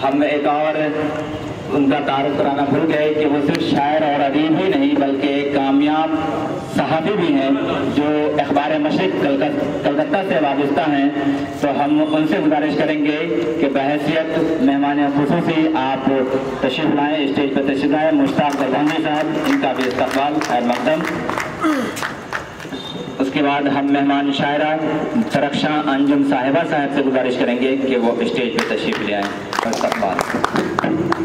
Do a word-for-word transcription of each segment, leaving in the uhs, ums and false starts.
हम एक और उनका तारुफ कराना भूल गए कि वो सिर्फ शायर और अदीब ही नहीं बल्कि एक कामयाब सहाफ़ी भी हैं जो अखबार मशरिक़ कलकत्ता से वाबस्ता हैं। तो हम उनसे गुजारिश करेंगे कि बहैसियत मेहमान खुसूसी आप तशरीफ़ लाएँ, स्टेज पर तशरीफ़ लाएँ। मुश्ताक दरभंगी साहब, इनका भी इस्तक़बाल खैर मक़दम। उसके बाद हम मेहमान शायरा तरक्शा अंजुम साहिबा साहब से गुजारिश करेंगे कि वो स्टेज पर तशरीफ़ ले आएँ। इस्तक़बाल।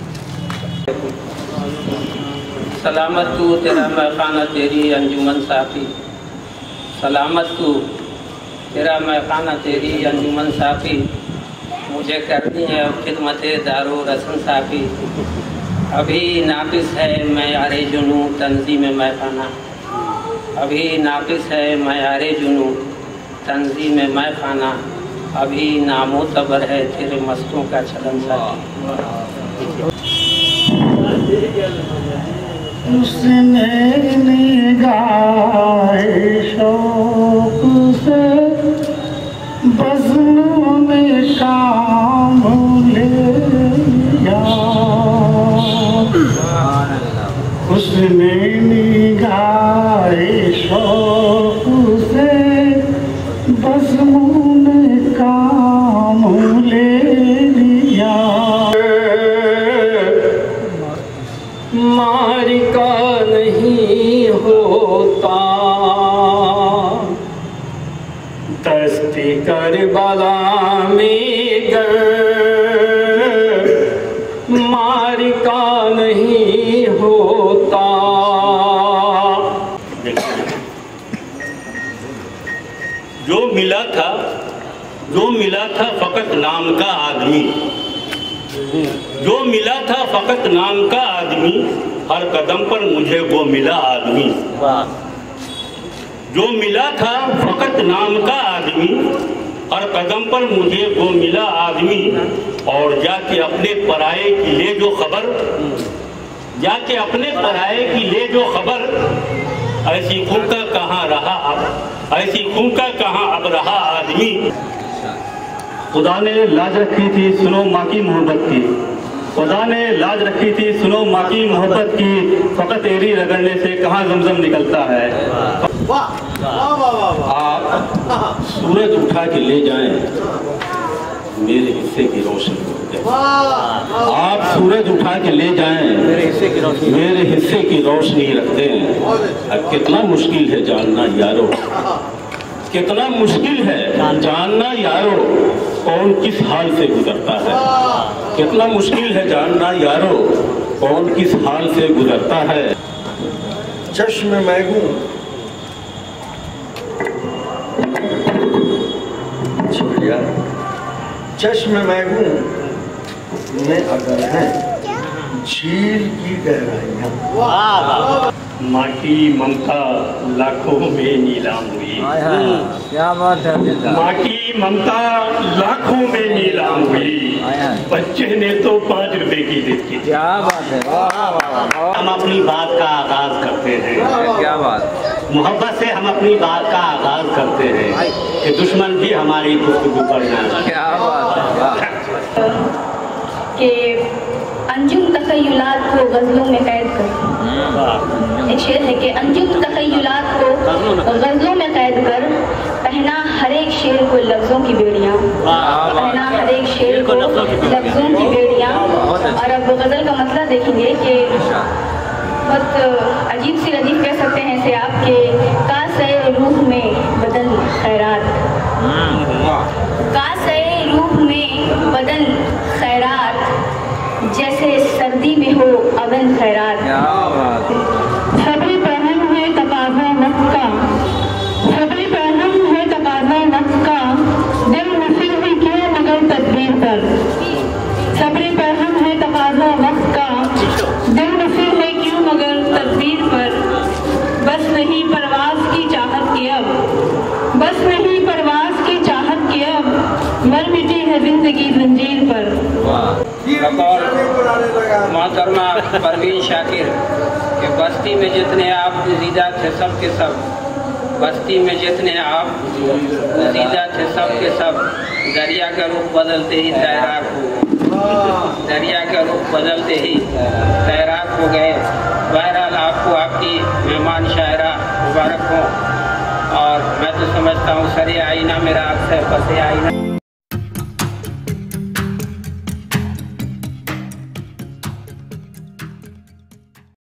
सलामत तू तेरा मैखाना तेरी अंजुमन साफ़ी, सलामत तू तेरा मैखाना तेरी अंजुमन साफ़ी, मुझे करनी है अब खिदमत दारो रसन साफ़ी। अभी नाक़िस है मयारे जुनू तंज़ीम मैखाना, अभी नाक़िस है मयारे जुनू तंज़ीम मैखाना, अभी नामोतबर है तेरे मस्तों का चलन साफ़ी। उसने निगाह शौक से बज़्म में काम लिया, उसने निगाह शौक से बज़्म में काम ले लिया। मारिका नहीं होता दस्ती करबला में गर, मारिका नहीं होता। जो मिला था जो मिला था फकत नाम का आदमी, जो मिला था फकत नाम का आदमी, हर कदम पर मुझे वो मिला आदमी। जो मिला था फकत नाम का आदमी, हर कदम पर मुझे वो मिला आदमी। और जाके अपने पराये की ले जो खबर, जाके अपने पराये की ले जो खबर, ऐसी खूंका कहाँ रहा अब, ऐसी खूंका कहाँ अब रहा आदमी। खुदा ने लाज रखी थी सुनो माँ की मोहब्बत की, खुदा ने लाज रखी थी सुनो माँ की मोहब्बत की, फकत एरी रगड़ने से कहाँ जमजम निकलता है। आप सूरज उठा के ले जाएं मेरे हिस्से की रोशनी, आप सूरज उठा के ले जाएं मेरे हिस्से की रोशनी, मेरे हिस्से की रोशनी रखते हैं। अब कितना मुश्किल है जानना यारो, कितना मुश्किल है जानना यारो, कौन किस हाल से गुजरता है। कितना मुश्किल है जानना यारो, कौन किस हाल से गुजरता है। चश्म मैगू चश्म मैगू में अगर है झील की गहराइयाँ, माटी ममता लाखों में नीलाम हुई, क्या बात है। माटी ममता लाखों में नीलाम हुई, बच्चे ने तो पाँच रुपए की देखी। क्या बात है। हम अपनी बात का आगाज करते हैं, क्या बात, मोहब्बत से हम अपनी बात का आगाज करते हैं कि दुश्मन भी हमारी गुफ्तगू पर जाए। क्या बात है कि अंजुम तखय्युलात को गज़लों में कैद कर, एक शेर है कि अंजुम तखय्युलात को गज़लों में कैद कर, पहना हर एक शेर को लफ्ज़ों की बेड़ियाँ, पहना हर एक शेर को लफ्ज़ों की बेड़ियाँ। और अब गज़ल का मसला देखेंगे कि बहुत अजीब सी लजीब कह सकते हैं इसे आप कि कासे रूह में बदल खैरात, कासे रूह में बदल खैरात, जैसे सर्दी में हो अवन खैरात। छबरी पहन है तकाज़ा वक्त का, छबरी पहन है तकाज़ा वक्त का, दिल मुफिर भी क्यों मगर तदबीर पर, छबरी पहन है तकाज़ा वक्त का, दिल मुफिर है क्यों मगर तदबीर पर। बस नहीं परवाज की चाहत की अब, बस नहीं परवाज की चाहत की अब, मर मिटी है जिंदगी जंजीर पर। मोहतरमा परवीन शाकिर कि बस्ती में जितने आप गुज़ीदा थे सब के सब, बस्ती में जितने आप गुज़ीदा थे सब के सब, दरिया का रुख बदलते ही तैराक हो। दरिया के रुख बदलते ही खैरात हो गए। बहरहाल आपको आपकी मेहमान शायरा मुबारक हो। और मैं तो समझता हूँ सरे आईना मेरा अक्सर पसे आईना।